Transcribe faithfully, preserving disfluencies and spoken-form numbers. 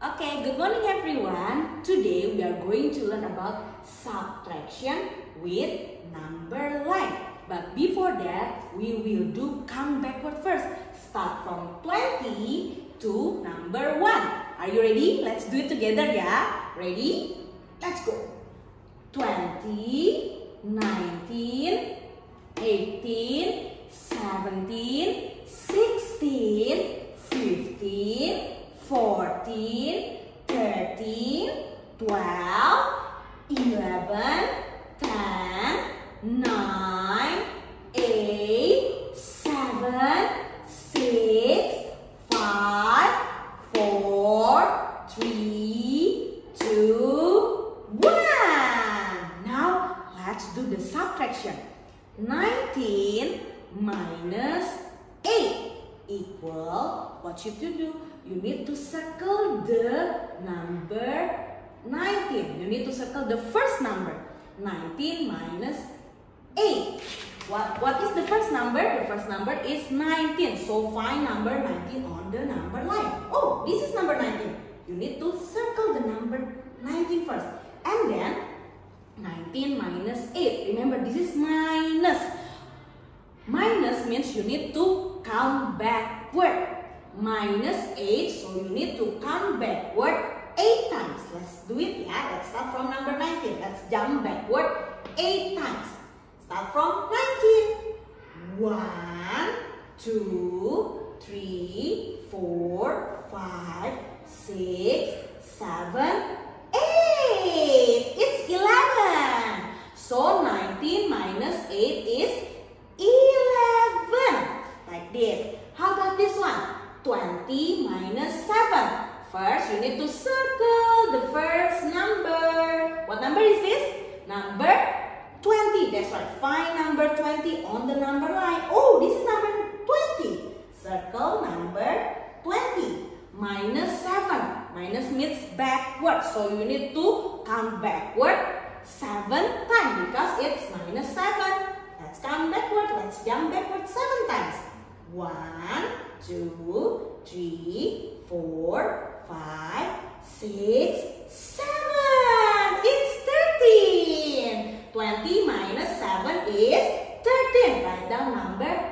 Okay, good morning everyone. Today we are going to learn about subtraction with number line. But before that, we will do count backward first. Start from twenty to number one. Are you ready? Let's do it together, yeah? Ready? Let's go. twenty, nineteen, eighteen, seventeen, sixteen, fifteen, fourteen, thirteen, twelve, eleven, ten, nine, eight, seven, six, five, four, three, two, one. Now let's do the subtraction. nineteen minus eight equal, what should you do? You need to circle the number nineteen. You need to circle the first number. nineteen minus eight. What, what is the first number? The first number is nineteen. So find number nineteen on the number line. Oh, this is number nineteen. You need to circle the number nineteen first. And then nineteen minus eight. Remember, this is minus. Minus means you need to count backward. Minus eight, so you need to count backward eight times. Let's do it, yeah. Let's start from number nineteen. Let's jump backward eight times. Start from nineteen. one, two, three, four, five, six, seven, eight. It's eleven. So nineteen minus eight is eleven. Like this. How about this one? twenty minus seven. First, you need to circle the first number. What number is this? Number twenty. That's right. Find number twenty on the number line. Oh, this is number twenty. Circle number twenty. Minus seven. Minus means backward. So you need to count backward seven times because it's minus seven. Let's count backward. Let's jump backward seven times. one, two, three, four, five, six, seven. It's thirteen. twenty minus seven is thirteen. Write down number